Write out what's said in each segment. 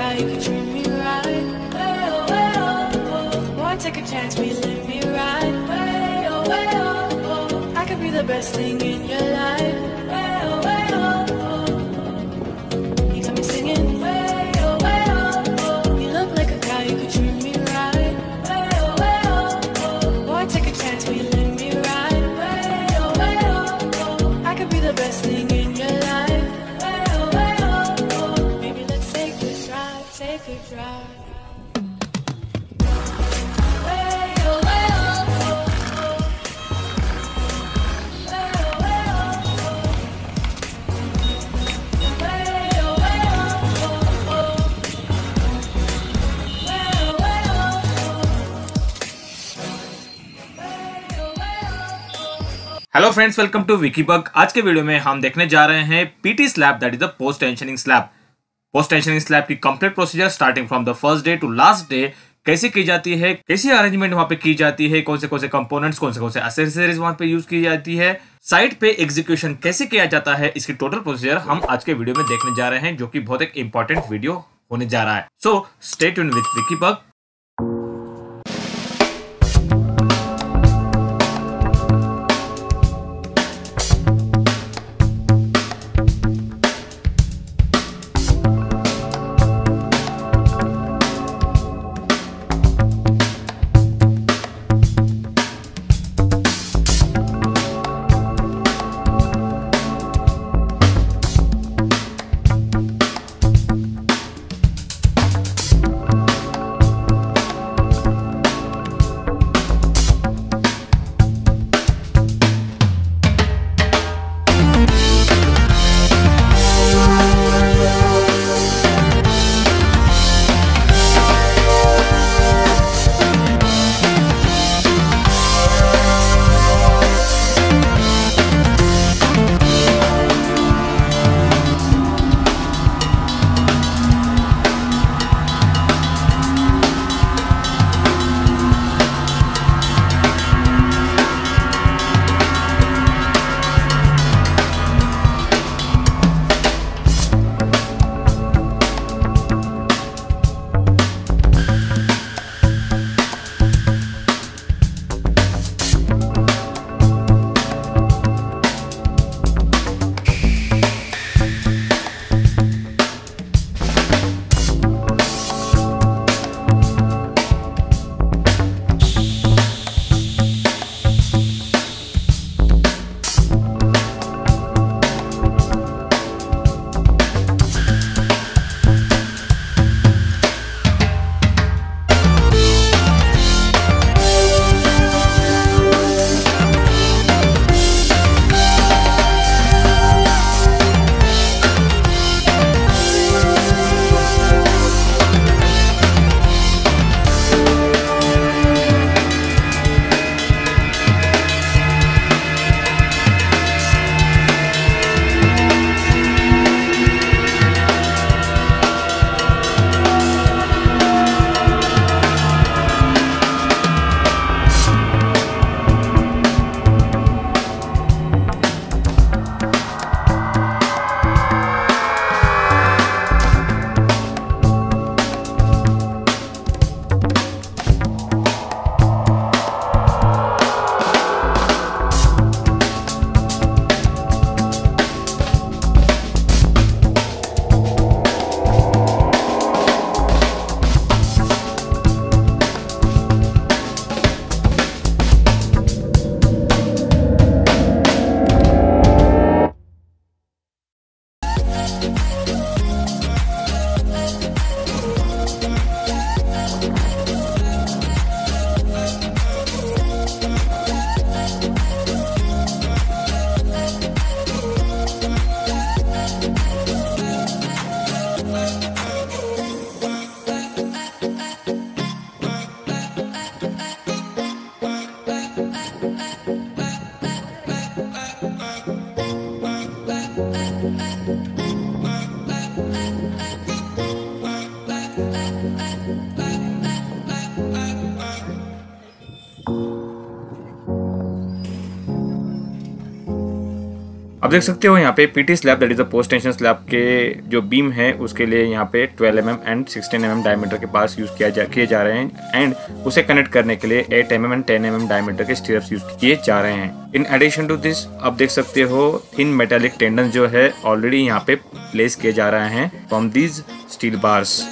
guy, you can treat me right. Way oh, way oh. Boy, take a chance, we let me ride. Way oh, way oh. I could be the best thing in your life. Way oh, way oh. You got me singing. Way oh, way oh. You look like a guy, you can treat me right. Way oh. Boy, take a chance, we let me ride. Way oh. I could be the best thing in your life. Way oh. Maybe let's take a drive, take a drive. Hello friends, welcome to Wikibug. आज के video में हम देखने जा रहे हैं PT slab, that is the post tensioning slab. Post tensioning slab की complete procedure starting from the first day to last day कैसे की जाती है, कैसी अरेंजमेंट वहां पे की जाती है, कौन से कंपोनेंट्स, कौन से एक्सेसरीज वहां पे यूज की जाती है, साइट पे एग्जीक्यूशन कैसे किया जाता है, इसकी टोटल प्रोसीजर हम आज के वीडियो में देखने जा रहे हैं, जो कि बहुत एक इंपॉर्टेंट वीडियो होने जा रहा है। So stay tuned with Wikibug. अब देख सकते हो यहाँ पे PT slab that is the post tension slab के जो बीम है उसके लिए यहाँ पे 12 mm एंड 16 mm डायमीटर के पास यूज किए जा रहे हैं एंड उसे कनेक्ट करने के लिए 8 mm एंड 10 mm डायमीटर के स्टीयर्स यूज किए जा रहे हैं। इन एडिशन टू दिस आप देख सकते हो थिन मेटालिक टेंडन जो है ऑलरेडी यहाँ पे प्लेस किए जा रहे हैं फ्रॉम दीज स्टील बार्स।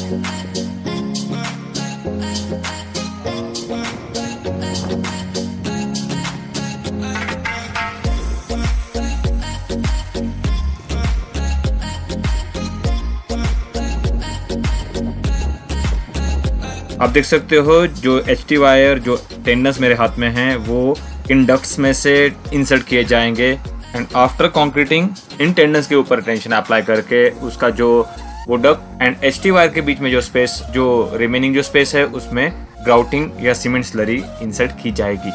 आप देख सकते हो जो HT वायर जो टेंडन्स मेरे हाथ में हैं वो इन डक्ट्स में से इंसर्ट किए जाएंगे एंड आफ्टर कंक्रीटिंग इन टेंडन्स के ऊपर टेंशन अप्लाई करके उसका जो वो डक्ट एंड HT वायर के बीच में जो स्पेस जो रिमेनिंग जो स्पेस है उसमें ग्राउटिंग या सीमेंट स्लरी इंसर्ट की जाएगी।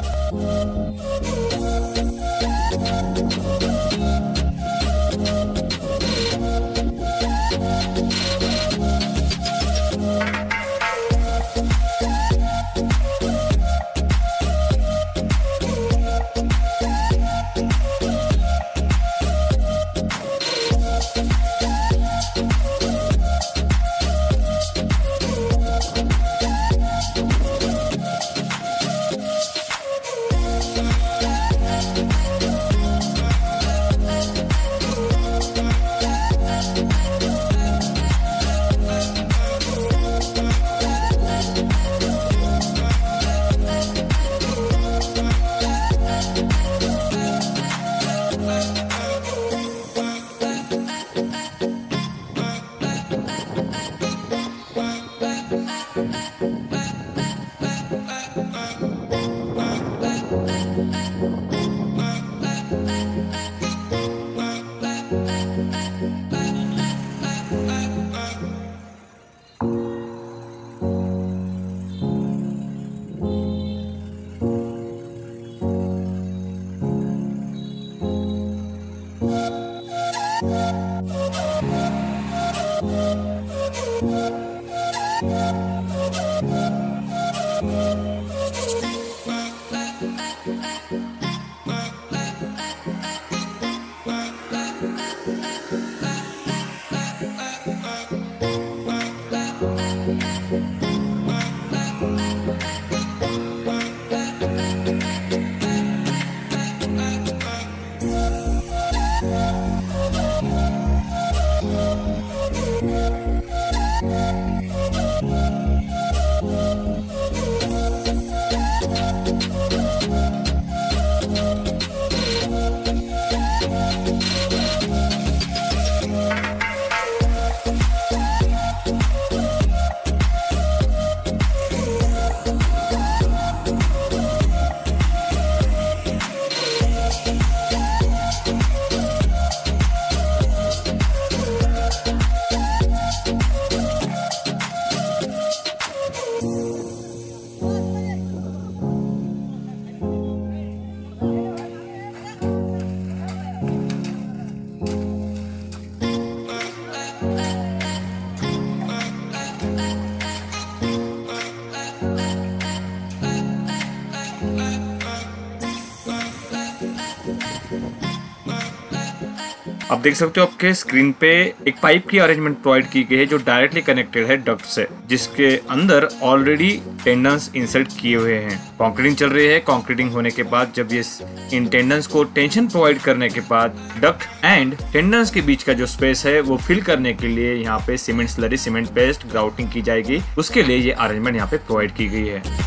आप देख सकते हो आपके स्क्रीन पे एक पाइप की अरेंजमेंट प्रोवाइड की गई है जो डायरेक्टली कनेक्टेड है डक्ट से, जिसके अंदर ऑलरेडी टेंडन्स इंसर्ट किए हुए हैं। कंक्रीटिंग चल रही है। कंक्रीटिंग होने के बाद जब ये इन टेंडन्स को टेंशन प्रोवाइड करने के बाद डक्ट एंड टेंडन्स के बीच का जो स्पेस है वो फिल करने के लिए यहाँ पे cement slurry, cement paste, grouting की जाएगी। उसके लिए ये अरेंजमेंट यहाँ पे प्रोवाइड की गई है।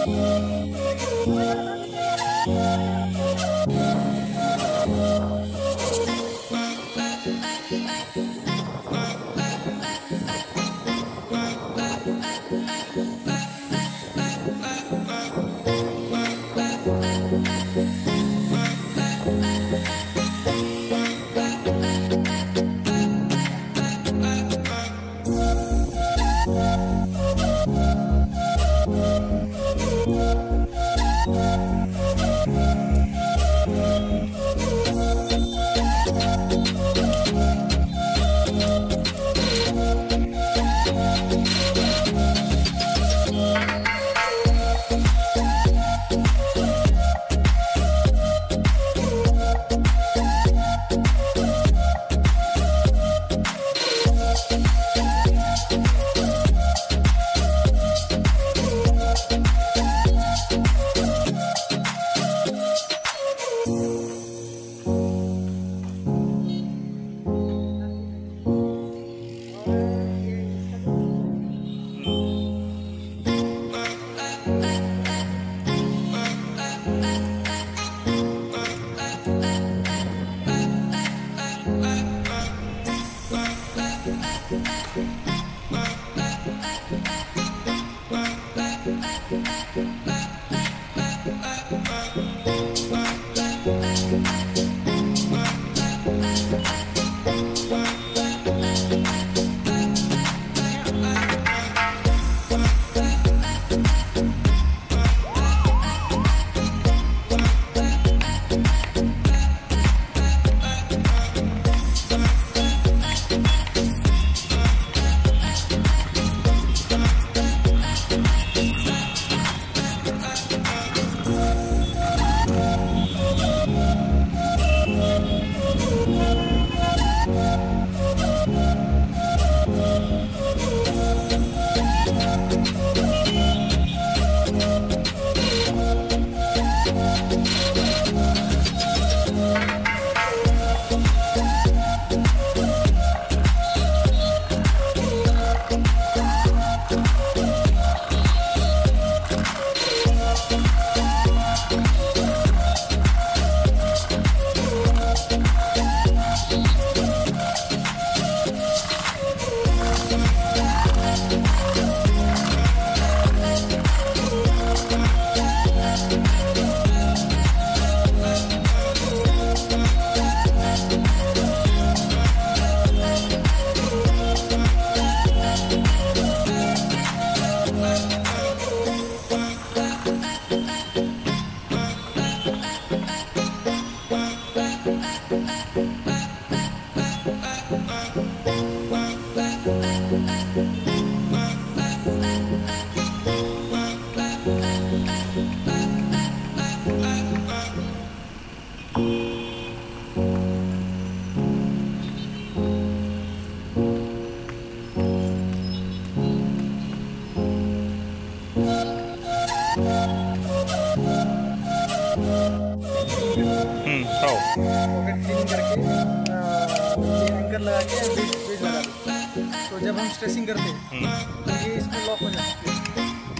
एंकर लगा के वेज लगा दो, तो जब हम स्ट्रेसिंग करते हैं तो ये इसमें लॉक हो जाता है।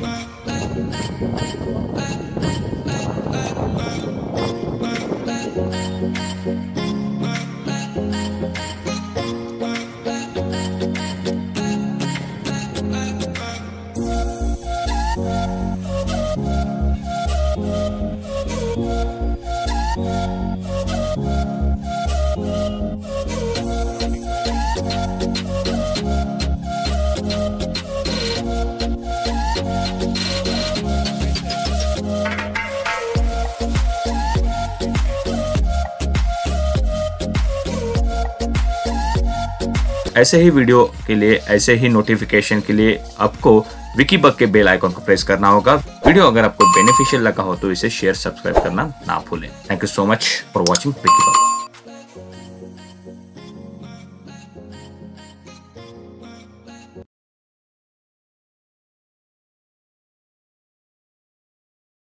ऐसे ही वीडियो के लिए, ऐसे ही नोटिफिकेशन के लिए आपको विकीबग के बेल आइकॉन को प्रेस करना होगा। वीडियो अगर आपको बेनिफिशियल लगा हो तो इसे शेयर, सब्सक्राइब करना ना भूलें। Thank you so much for watching विकीबग।